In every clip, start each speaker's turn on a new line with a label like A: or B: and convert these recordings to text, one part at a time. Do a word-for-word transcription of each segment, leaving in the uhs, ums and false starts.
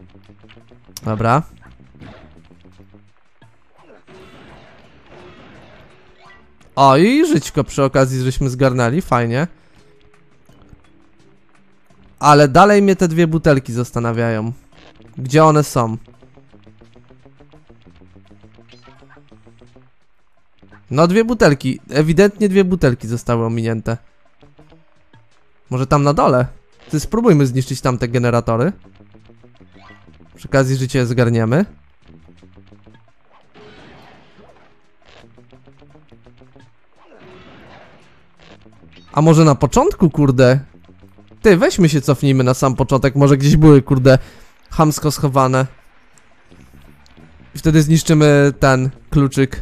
A: Dobra. O, i żyćko przy okazji, żeśmy zgarnęli, fajnie. Ale dalej mnie te dwie butelki zastanawiają. Gdzie one są? No dwie butelki, ewidentnie dwie butelki zostały ominięte. Może tam na dole? Ty spróbujmy zniszczyć tamte generatory. Przy okazji życie zgarniemy. A może na początku, kurde? Ty, weźmy się cofnijmy na sam początek, może gdzieś były, kurde, chamsko schowane. I wtedy zniszczymy ten kluczyk.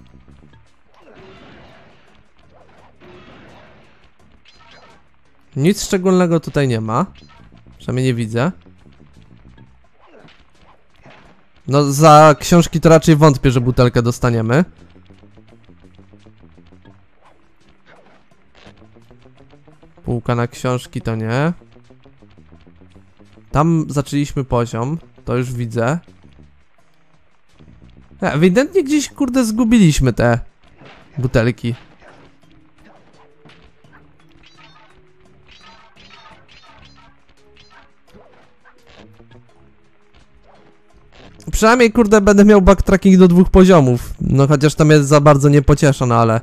A: Nic szczególnego tutaj nie ma. Przynajmniej nie widzę. No za książki to raczej wątpię, że butelkę dostaniemy. Półka na książki to nie. Tam zaczęliśmy poziom. To już widzę. Ja, ewidentnie gdzieś, kurde, zgubiliśmy te butelki. Przynajmniej, kurde, będę miał backtracking do dwóch poziomów. No chociaż tam jest za bardzo nie pocieszon, ale...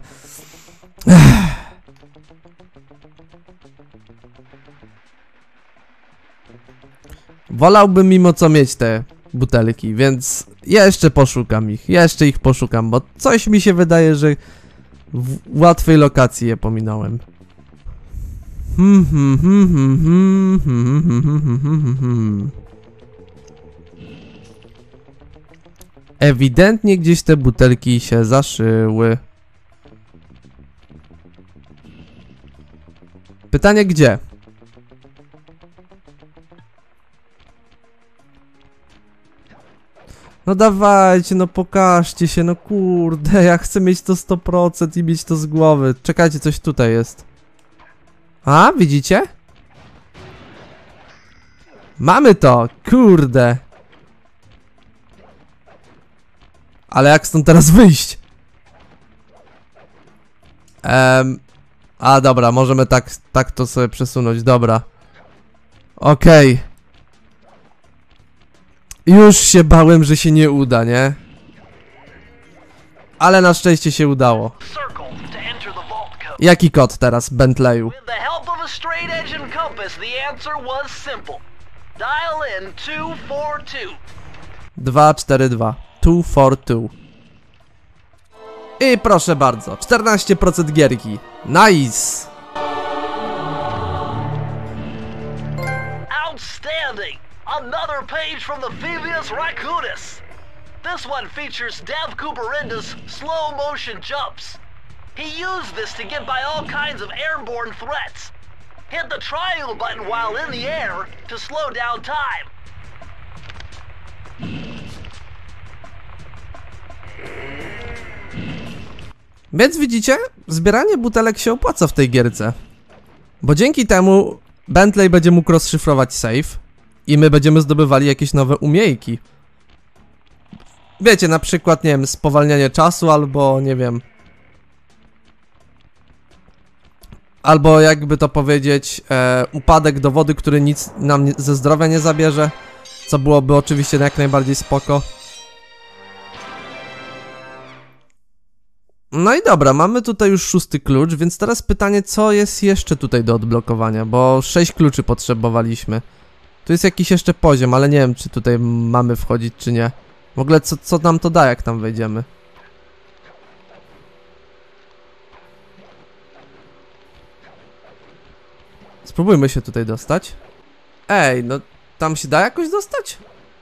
A: Wolałbym mimo co mieć te butelki, więc jeszcze poszukam ich, jeszcze ich poszukam, bo coś mi się wydaje, że w łatwej lokacji je pominąłem. Hmm, hmm, hmm, hmm, hmm, hmm, hmm, hmm, hmm, hmm. Ewidentnie gdzieś te butelki się zaszyły. Pytanie gdzie? No dawajcie, no pokażcie się, no kurde, ja chcę mieć to sto procent i mieć to z głowy. Czekajcie, coś tutaj jest. A, widzicie? Mamy to, kurde. Ale jak stąd teraz wyjść? Um, a dobra, możemy tak, tak to sobie przesunąć, dobra. Okej. Okay. Już się bałem, że się nie uda, nie? Ale na szczęście się udało. Jaki kod teraz, Bentleyu? dwa cztery dwa. dwa cztery dwa. I proszę bardzo, czternaście procent gierki. Nice!
B: Outstanding! Another page from the Phoebus Raccoonus. This one features Dev Cooperenda's slow motion jumps. He used this to get by all kinds of airborne threats. Hit the triangle button while in the air to slow down time.
A: Więc widzicie, zbieranie butelek się opłaca w tej gierce. Bo dzięki temu Bentley będzie mógł rozszyfrować save i my będziemy zdobywali jakieś nowe umiejki. Wiecie, na przykład, nie wiem, spowalnianie czasu albo, nie wiem... Albo jakby to powiedzieć, e, upadek do wody, który nic nam nie, ze zdrowia nie zabierze. Co byłoby oczywiście jak najbardziej spoko. No i dobra, mamy tutaj już szósty klucz, więc teraz pytanie, co jest jeszcze tutaj do odblokowania, bo sześć kluczy potrzebowaliśmy. Tu jest jakiś jeszcze poziom, ale nie wiem, czy tutaj mamy wchodzić, czy nie. W ogóle co, co nam to da, jak tam wejdziemy? Spróbujmy się tutaj dostać. Ej, no tam się da jakoś dostać?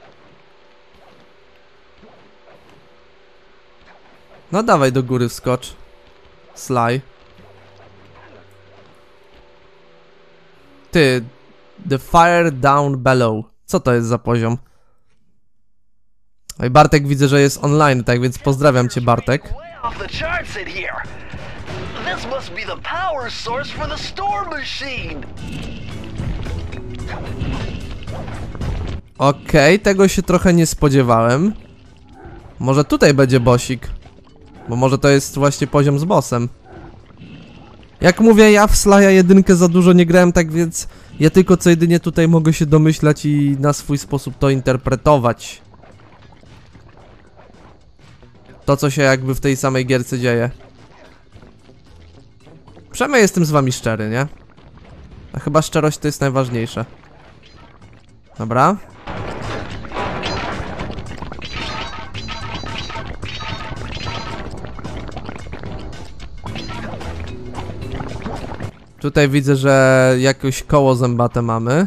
A: No dawaj do góry wskocz. Sly. Ty. The fire down below. Co to jest za poziom? Oj, Bartek widzę, że jest online, tak więc pozdrawiam cię, Bartek. Okej, okay, tego się trochę nie spodziewałem. Może tutaj będzie bossik. Bo może to jest właśnie poziom z bossem. Jak mówię, ja w Slay'a jedynkę za dużo nie grałem, tak więc ja tylko co jedynie tutaj mogę się domyślać i na swój sposób to interpretować. To, co się jakby w tej samej gierce dzieje. Przynajmniej jestem z wami szczery, nie? A chyba szczerość to jest najważniejsze. Dobra. Tutaj widzę, że jakieś koło zębate mamy.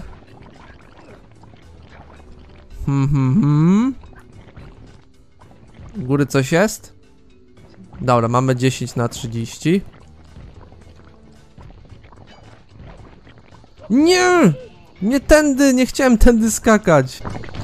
A: Hmm, hmm, hmm. U góry coś jest? Dobra, mamy dziesięć na trzydzieści. Nie! Nie tędy, nie chciałem tędy skakać.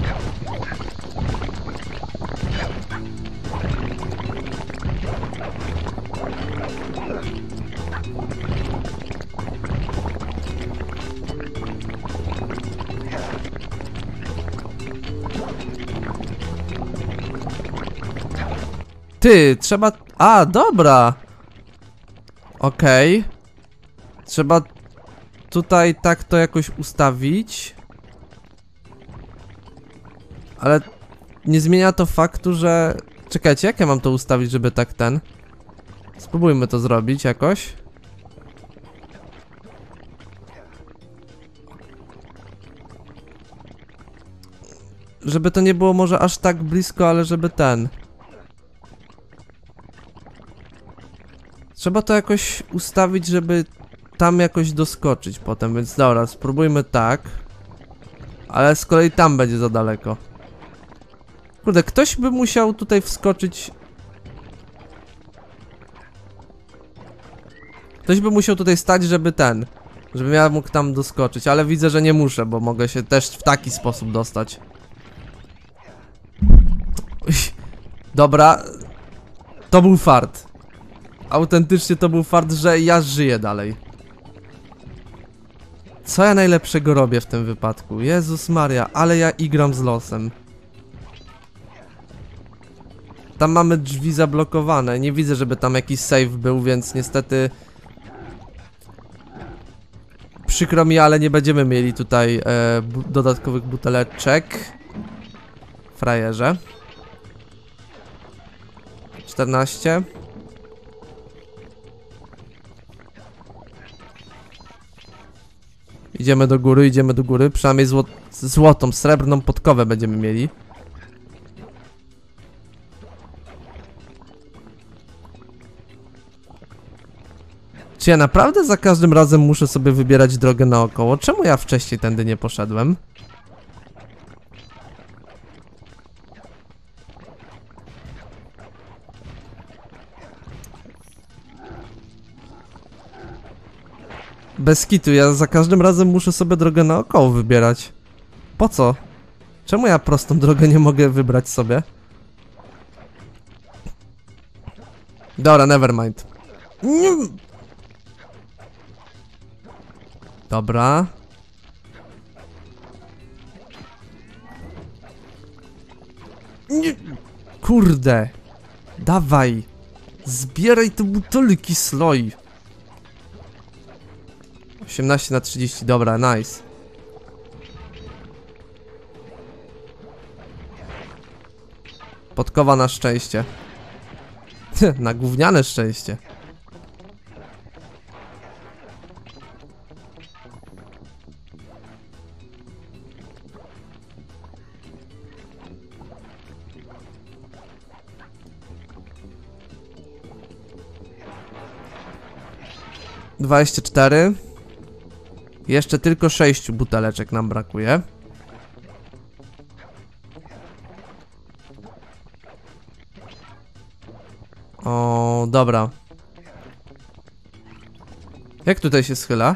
A: Ty, trzeba... A, dobra. Okej. Okay. Trzeba tutaj tak to jakoś ustawić. Ale nie zmienia to faktu, że... Czekajcie, jak ja mam to ustawić, żeby tak ten... Spróbujmy to zrobić jakoś. Żeby to nie było może aż tak blisko, ale żeby ten... Trzeba to jakoś ustawić, żeby tam jakoś doskoczyć potem, więc dobra, spróbujmy tak. Ale z kolei tam będzie za daleko. Kurde, ktoś by musiał tutaj wskoczyć. Ktoś by musiał tutaj stać, żeby ten, żebym ja mógł tam doskoczyć, ale widzę, że nie muszę, bo mogę się też w taki sposób dostać. Dobra. To był fart. Autentycznie to był fart, że ja żyję dalej. Co ja najlepszego robię w tym wypadku? Jezus Maria, ale ja igram z losem. Tam mamy drzwi zablokowane. Nie widzę, żeby tam jakiś save był, więc niestety... Przykro mi, ale nie będziemy mieli tutaj e, bu dodatkowych buteleczek. Frajerze. czternaście. Idziemy do góry, idziemy do góry. Przynajmniej zło złotą, srebrną podkowę będziemy mieli. Czy ja naprawdę za każdym razem muszę sobie wybierać drogę naokoło? Czemu ja wcześniej tędy nie poszedłem? Bez kitu, ja za każdym razem muszę sobie drogę naokoło wybierać. Po co? Czemu ja prostą drogę nie mogę wybrać sobie? Dobra, nevermind. Nie. Dobra. Nie. Kurde. Dawaj. Zbieraj te butelki, sloj. osiemnaście na trzydzieści, dobra, nice. Podkowa na szczęście. Na gówniane szczęście. dwadzieścia cztery. Jeszcze tylko sześciu buteleczek nam brakuje. O, dobra. Jak tutaj się schyla?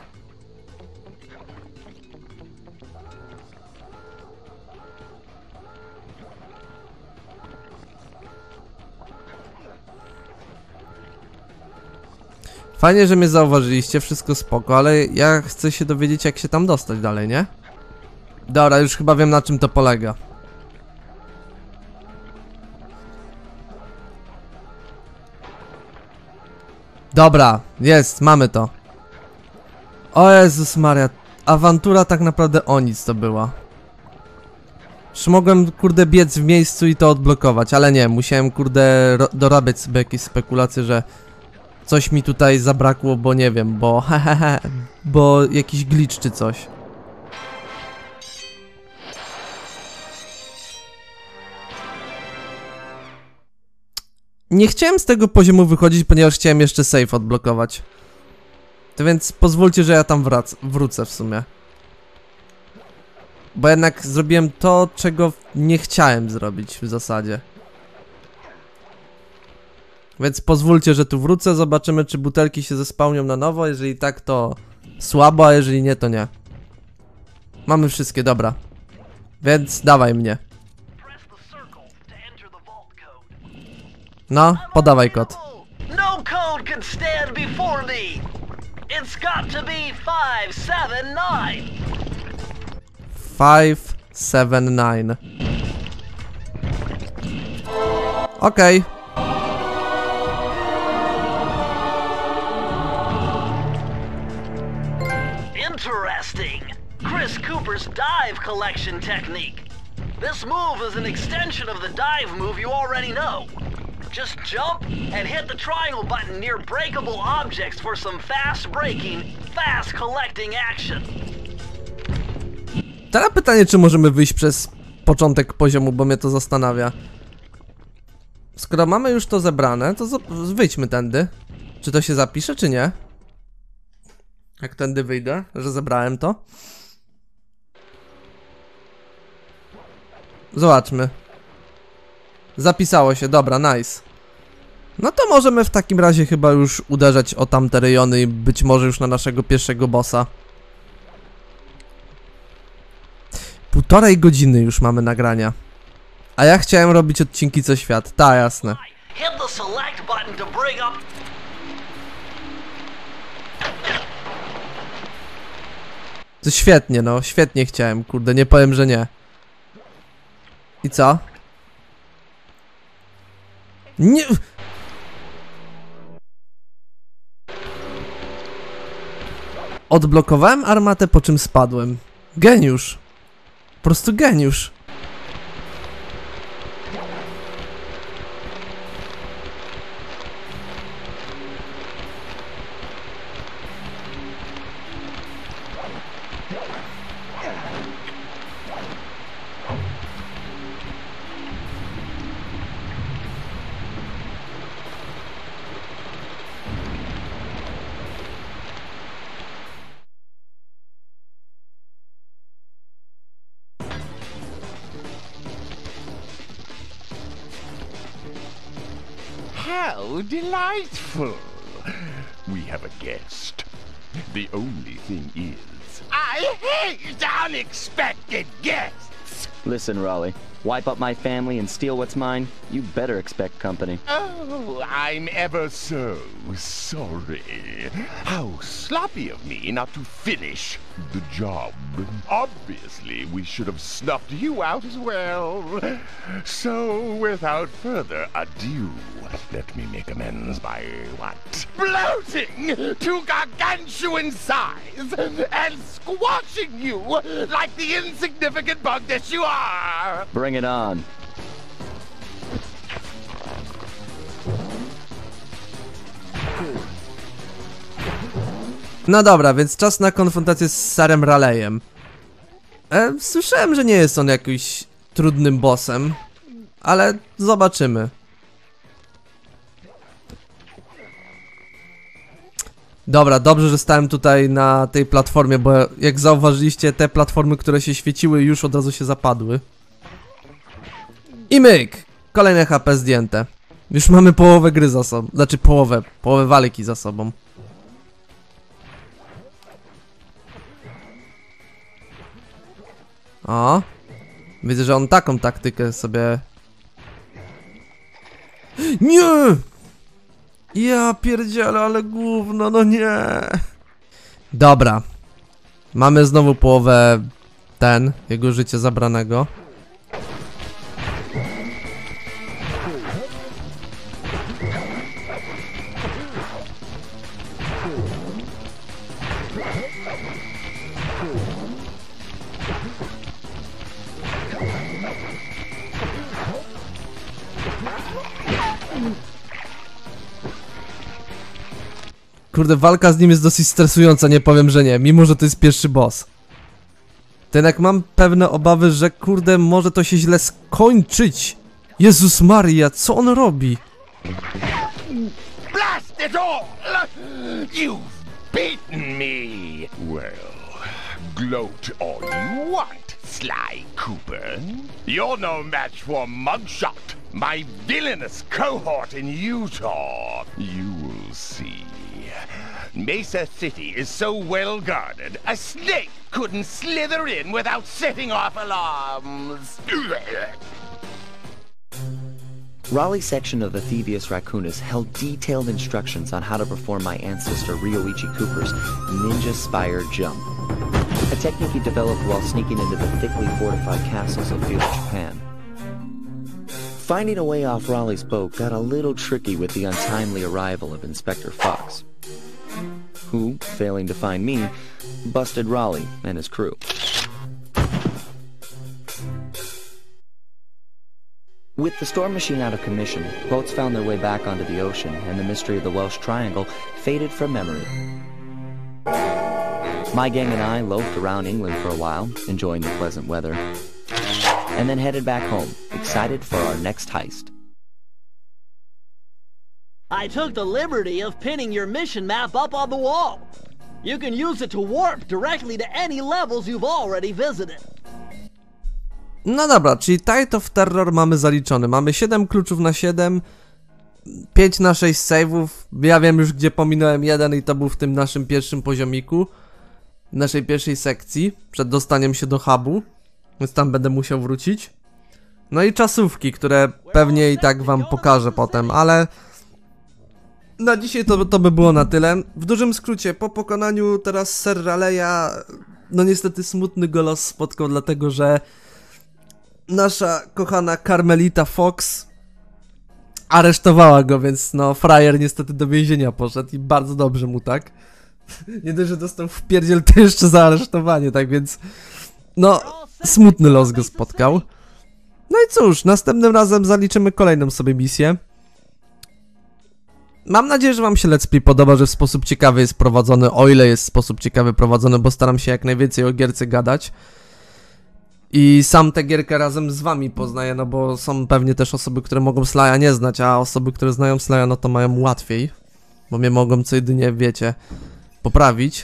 A: Fajnie, że mnie zauważyliście, wszystko spoko, ale ja chcę się dowiedzieć, jak się tam dostać dalej, nie? Dobra, już chyba wiem, na czym to polega. Dobra, jest, mamy to. O Jezus Maria, awantura tak naprawdę o nic to była. Już mogłem, kurde, biec w miejscu i to odblokować, ale nie, musiałem, kurde, dorabiać sobie jakieś spekulacje, że coś mi tutaj zabrakło, bo nie wiem, bo hehehe, bo jakiś glitch czy coś. Nie chciałem z tego poziomu wychodzić, ponieważ chciałem jeszcze save odblokować. To więc pozwólcie, że ja tam wrac wrócę w sumie. Bo jednak zrobiłem to, czego nie chciałem zrobić w zasadzie. Więc pozwólcie, że tu wrócę, zobaczymy, czy butelki się zespałnią na nowo. Jeżeli tak, to słabo, a jeżeli nie, to nie. Mamy wszystkie, dobra. Więc dawaj mnie. No, podawaj kod.
B: No code can stand before me. It's got to be five seven nine.
A: five seven nine. Okej.
B: Interesting. Chris Cooper's dive collection technique. This move is an extension of the dive move you already know. Just jump and hit the triangle button near breakable objects for some fast breaking, fast collecting action.
A: Teraz pytanie, czy możemy wyjść przez początek poziomu, bo mnie to zastanawia. Skoro mamy już to zebrane, to wyjdźmy tędy. Czy to się zapisze, czy nie? Jak tędy wyjdę, że zebrałem to? Zobaczmy. Zapisało się, dobra, nice. No to możemy w takim razie chyba już uderzać o tamte rejony i być może już na naszego pierwszego bossa. Półtorej godziny już mamy nagrania. A ja chciałem robić odcinki co świat, ta jasne. To świetnie, no, świetnie chciałem, kurde, nie powiem, że nie. I co? Nie... Odblokowałem armatę, po czym spadłem. Geniusz. Po prostu geniusz.
C: How delightful! We have a guest. The only thing is, I hate unexpected guests!
D: Listen, Raleigh. Wipe up my family and steal what's mine? You better expect company.
C: Oh, I'm ever so sorry. How sloppy of me not to finish the job. Obviously, we should have snuffed you out as well. So, without further ado, let me make amends by what? Bloating to gargantuan size and squashing you like the insignificant bug that you are!
D: Bring it on.
A: No dobra, więc czas na konfrontację z Sarem Raleighem. E, słyszałem, że nie jest on jakimś trudnym bossem, ale zobaczymy. Dobra, dobrze, że stałem tutaj na tej platformie, bo jak zauważyliście, te platformy, które się świeciły, już od razu się zapadły. I myk! Kolejne H P zdjęte. Już mamy połowę gry za sobą. Znaczy połowę, połowę walki za sobą. O! Widzę, że on taką taktykę sobie... Nie! Ja pierdzielę, ale gówno, no nie! Dobra. Mamy znowu połowę ten, jego życie zabranego. Kurde, walka z nim jest dosyć stresująca, nie powiem, że nie, mimo że to jest pierwszy boss. Ten jak mam pewne obawy, że kurde, może to się źle skończyć. Jezus Maria, co on robi?
C: Blast it all! You've beaten me! Well, gloat all you want, Sly Cooper. You're no match for Mugshot, my villainous cohort in Utah. You will see. Mesa City is so well guarded, a snake couldn't slither in without setting off alarms.
D: Raleigh's section of the Thievius Raccoonus held detailed instructions on how to perform my ancestor Ryoichi Cooper's Ninja Spire Jump, a technique he developed while sneaking into the thickly fortified castles of feudal Japan. Finding a way off Raleigh's boat got a little tricky with the untimely arrival of Inspector Fox, who, failing to find me, busted Raleigh and his crew. With the storm machine out of commission, boats found their way back onto the ocean, and the mystery of the Welsh Triangle faded from memory. My gang and I loafed around England for a while, enjoying the pleasant weather, and then headed back home, excited for our next heist.
B: I took the liberty of pinning your mission map up on the wall. You can use it to warp directly to any levels you've already visited.
A: No dobra, czyli Tide of Terror mamy zaliczony. Mamy siedem kluczów na siedem, pięć na sześć save'ów. Ja wiem już, gdzie pominąłem jeden i to był w tym naszym pierwszym poziomiku, naszej pierwszej sekcji, przed dostaniem się do hubu, więc tam będę musiał wrócić. No i czasówki, które pewnie i tak wam pokażę potem, ale na dzisiaj to, to by było na tyle. W dużym skrócie, po pokonaniu teraz Sir Raleigha, no niestety smutny go los spotkał, dlatego że nasza kochana Carmelita Fox aresztowała go, więc no frajer niestety do więzienia poszedł i bardzo dobrze mu tak. Nie dość, że dostał wpierdziel, to jeszcze za aresztowanie, tak więc no smutny los go spotkał. No i cóż, następnym razem zaliczymy kolejną sobie misję. Mam nadzieję, że wam się Let's Play podoba, że w sposób ciekawy jest prowadzony, o ile jest w sposób ciekawy prowadzony, bo staram się jak najwięcej o gierce gadać. I sam tę gierkę razem z wami poznaję, no bo są pewnie też osoby, które mogą Sly'a nie znać, a osoby, które znają Sly'a, no to mają łatwiej. Bo mnie mogą co jedynie, wiecie, poprawić.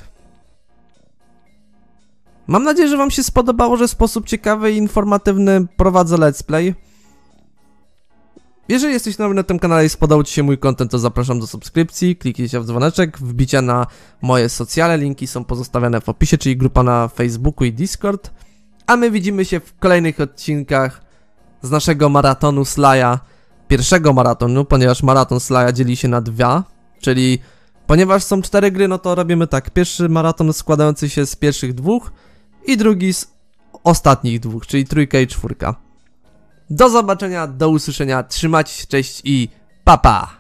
A: Mam nadzieję, że wam się spodobało, że w sposób ciekawy i informatywny prowadzę Let's Play. Jeżeli jesteś nowy na tym kanale i spodobał ci się mój content, to zapraszam do subskrypcji, kliknijcie w dzwoneczek, wbicia na moje socjale, linki są pozostawione w opisie, czyli grupa na Facebooku i Discord. A my widzimy się w kolejnych odcinkach z naszego maratonu Sly'a, pierwszego maratonu, ponieważ maraton Sly'a dzieli się na dwa, czyli ponieważ są cztery gry, no to robimy tak, pierwszy maraton składający się z pierwszych dwóch i drugi z ostatnich dwóch, czyli trójka i czwórka. Do zobaczenia, do usłyszenia, trzymajcie się, cześć i pa pa!